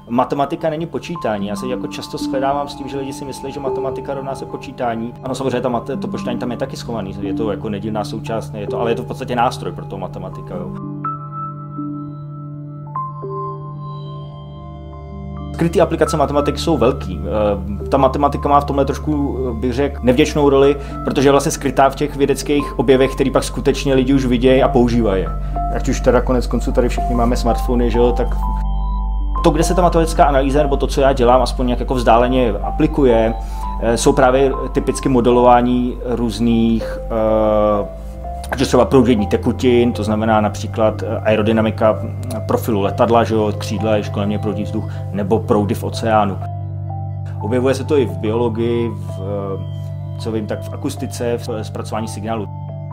matematika není počítání. Já se jako často shledávám s tím, že lidi si myslí, že matematika rovná se počítání. Ano, samozřejmě to počítání tam je taky schovaný, je to jako nedílná součást, ale je to v podstatě nástroj pro to matematika. Jo. Skrytý aplikace matematiky jsou velký. Ta matematika má v tomhle trošku, bych řekl, nevděčnou roli, protože je vlastně skrytá v těch vědeckých objevech, který pak skutečně lidi už vidějí a používají. Ať už teda konec konců tady všichni máme smartfony, že jo, tak to, kde se ta matematická analýza, nebo to, co já dělám, aspoň nějak jako vzdáleně aplikuje, jsou právě typicky modelování různých že třeba proudění tekutin, to znamená například aerodynamika profilu letadla, že jo, křídla, když kolem něj proudí vzduch, nebo proudy v oceánu. Objevuje se to i v biologii, co vím, tak v akustice, v zpracování signálu.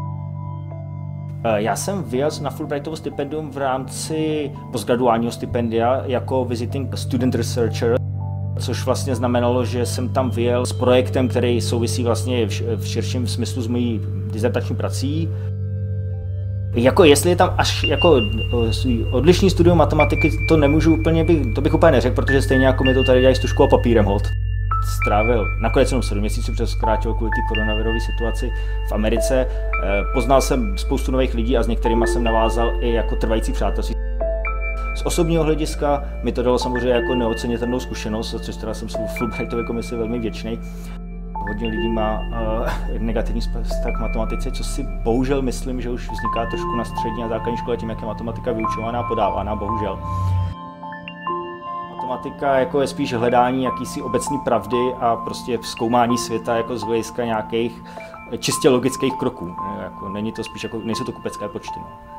Já jsem vyjel na Fulbrightovo stipendium v rámci postgraduálního stipendia jako visiting student researcher, což vlastně znamenalo, že jsem tam vyjel s projektem, který souvisí vlastně v širším smyslu s mojí dizertační prací. Jako jestli je tam až jako odlišný studium matematiky, to nemůžu úplně, to bych úplně neřekl, protože stejně jako mi to tady dělají s tužkou a papírem hold. Strávil nakonec jenom 7 měsíců, protože zkrátil kvůli té koronavirové situaci v Americe. Poznal jsem spoustu nových lidí a s některými jsem navázal i jako trvající přátelství. Z osobního hlediska mi to dalo samozřejmě jako neocenitelnou zkušenost, za což teda jsem svou Fulbrightově komisi velmi vděčný. Hodně lidí má negativní vztah k matematice, co si bohužel myslím, že už vzniká trošku na střední a základní škole tím, jak je matematika vyučovaná a podávaná, bohužel. Matematika jako je spíš hledání jakýsi obecné pravdy a prostě zkoumání světa jako z hlediska nějakých čistě logických kroků. Jako, není to spíš jako, nejsou to kupecké počty. No.